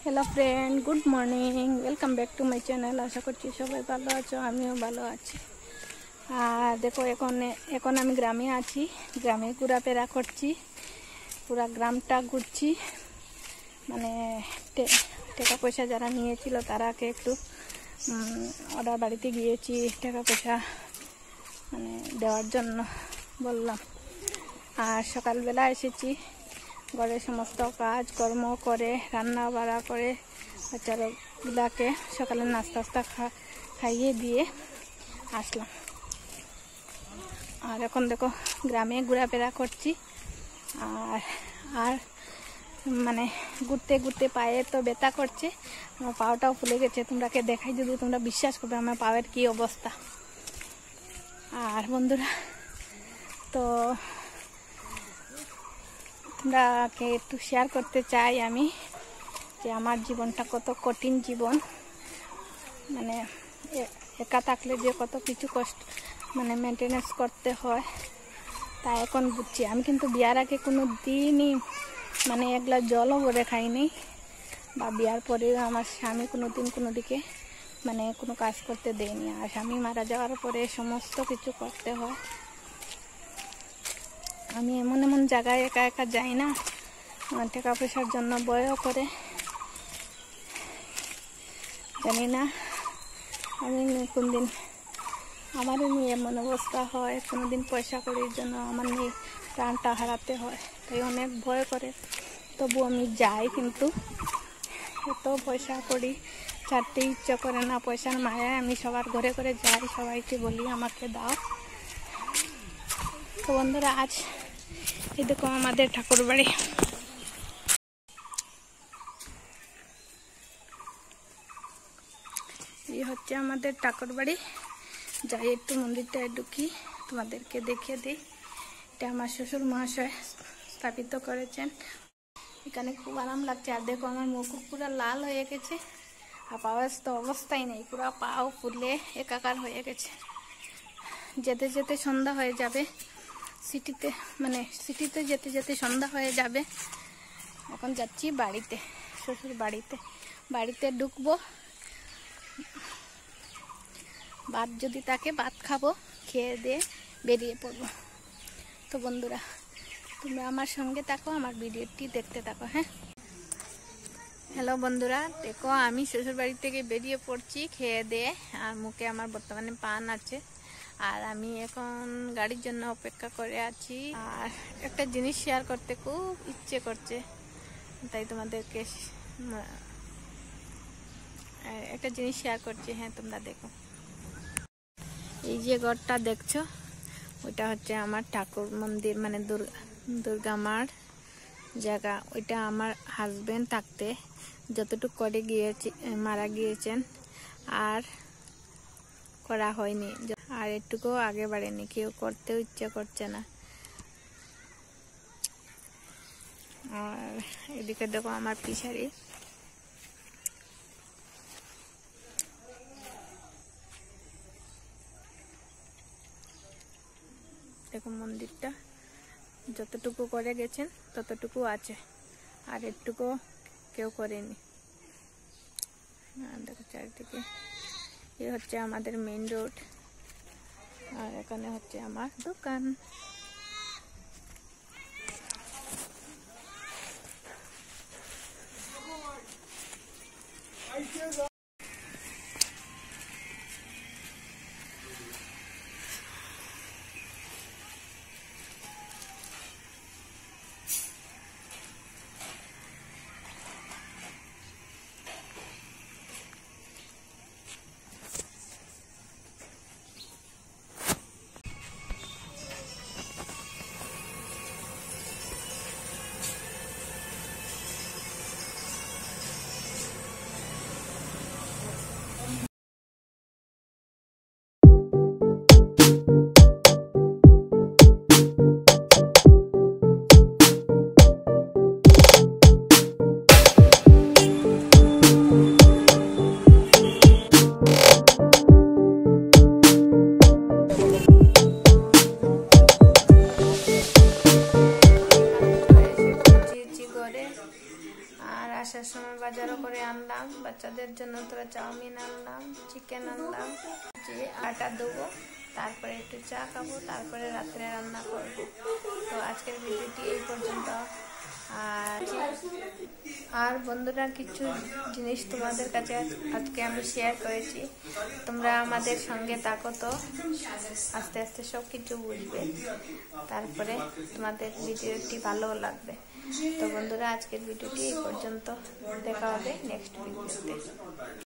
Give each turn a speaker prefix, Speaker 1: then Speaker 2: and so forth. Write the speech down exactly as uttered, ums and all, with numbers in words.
Speaker 1: Hello friend, good morning, welcome back to my channel. आशा करছি সবাই ভালো আছো, আমিও ভালো আছি। আর দেখো এখন এখন আমি গ্রামে আছি, গ্রামে ঘোরাফেরা করছি, পুরা গ্রামটা ঘুরছি। মানে টাকা পয়সা যারা নিয়েছিল তারাকে একটু ওরা বাড়িতে গিয়েছি টাকা পয়সা মানে দেওয়ার জন্য বললাম। আর সকালবেলা এসেছি, ঘরের সমস্ত কাজ কর্ম করে রান্না বাড়া করে বাচ্চাগুলাকে সকালে নাস্তা নাস্তা খা খাইয়ে দিয়ে আসলাম। আর এখন দেখো গ্রামে ঘোরাফেরা করছি। আর আর মানে ঘুরতে ঘুরতে পায়ে তো ব্যথা করছে, আমার পাওটাও ফুলে গেছে। তোমরাকে দেখাই, যদি তোমরা বিশ্বাস করবে আমার পায়ের কি অবস্থা। আর বন্ধুরা, তো তোমরাকে একটু শেয়ার করতে চাই আমি যে আমার জীবনটা কত কঠিন জীবন। মানে একা থাকলে যে কত কিছু কষ্ট মানে মেনটেনেন্স করতে হয় তা এখন বুঝছি। আমি কিন্তু বিয়ার আগে কোনো দিনই মানে এক গ্লাস জলও ভরে খাইনি, বা বিয়ার পরেও আমার স্বামী কোনো দিন কোনো দিকে মানে কোনো কাজ করতে দেয়নি। আর স্বামী মারা যাওয়ার পরে সমস্ত কিছু করতে হয়। আমি এমন এমন জায়গায় একা একা যাই না, টাকা পয়সার জন্য ভয়ও করে। জানি না আমি কোন দিন আমারও নিয়ে এমন অবস্থা হয়, কোনো দিন পয়সা করির জন্য আমার নিয়ে প্রাণটা হারাতে হয়, তাই অনেক ভয় করে। তবু আমি যাই, কিন্তু এত পয়সা করি ছাড়তে ইচ্ছা করে না। পয়সার মায়ায় আমি সবার ঘরে ঘরে যাই, সবাইকে বলি আমাকে দাও। তো বন্ধুরা, আজ এই দেখো আমাদের ঠাকুর বাড়ি। এই হচ্ছে আমাদের ঠাকুর বাড়ি। যাই একটু মন্দিরটা ঢুকি, তোমাদেরকে দেখিয়ে দিই। এটা আমার শ্বশুর মহাশয় স্থাপিত করেছেন। এখানে খুব আরাম লাগছে। আর দেখো আমার মুখ পুরো লাল হয়ে গেছে, আর পাওয়ার তো অবস্থাই নেই, পুরো পাও ফুলে একাকার হয়ে গেছে। যেতে যেতে সন্ধ্যা হয়ে যাবে, সিটিতে মানে সিটিতে যেতে যেতে সন্ধ্যা হয়ে যাবে। এখন যাচ্ছি বাড়িতে, শ্বশুর বাড়িতে। বাড়িতে ঢুকবো, ভাত যদি থাকে ভাত খাবো, খেয়ে দিয়ে বেরিয়ে পড়বো। তো বন্ধুরা, তোমরা আমার সঙ্গে থাকো, আমার ভিডিওটি দেখতে থাকো। হ্যাঁ, হ্যালো বন্ধুরা, দেখো আমি শ্বশুর বাড়ি থেকে বেরিয়ে পড়ছি খেয়ে দিয়ে। আর মুখে আমার বর্তমানে পান আছে, আর আমি এখন গাড়ির জন্য অপেক্ষা করে আছি। আর একটা জিনিস শেয়ার করতে খুব ইচ্ছে করছে, তাই তোমাদেরকে একটা জিনিস শেয়ার করছি। হ্যাঁ, তোমরা দেখো। এই যে ঘরটা দেখছো, ওইটা হচ্ছে আমার ঠাকুর মন্দির, মানে দুর্গা দুর্গা মার জায়গা। ওইটা আমার হাজবেন্ড থাকতে যতটুকু করে গিয়েছে মারা গিয়েছেন, আর করা হয়নি, আর একটুকু আগে বাড়েনি, কেউ করতেও ইচ্ছা করছে না। আর এদিকে দেখো আমার পিছারি। দেখো মন্দিরটা যতটুকু করে গেছেন ততটুকু আছে, আর একটুকু কেউ করেনি। দেখো চারিদিকে। এই হচ্ছে আমাদের মেইন রোড, আর এখানে হচ্ছে আমার দোকান। আসার সময় বাজারও করে আনলাম, বাচ্চাদের জন্য তোরা চাউমিন আনলাম, চিকেন আনলাম, যে আটা দেবো, তারপরে একটু চা খাবো, তারপরে রাত্রে রান্না করবো। তো আজকের ভিডিওটি এই পর্যন্ত। আর আর বন্ধুরা, কিছু জিনিস তোমাদের কাছে আজকে আমি শেয়ার করেছি, তোমরা আমাদের সঙ্গে থাকো, তো আস্তে আস্তে সব কিছু বুঝবে, তারপরে তোমাদের ভিডিওটি ভালো লাগবে। তো বন্ধুরা, আজকের ভিডিওটি এই পর্যন্ত, দেখা হবে নেক্সট ভিডিওতে।